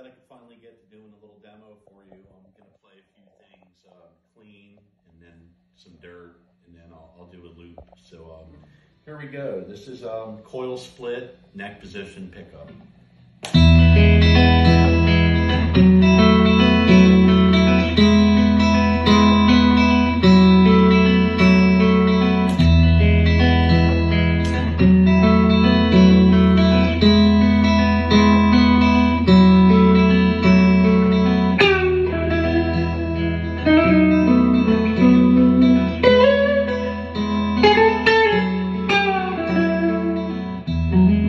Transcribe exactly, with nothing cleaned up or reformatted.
glad I could finally get to doing a little demo for you. I'm going to play a few things uh, clean and then some dirt, and then I'll, I'll do a loop. So um, here we go. This is um, coil split, neck position pickup. Mm-hmm.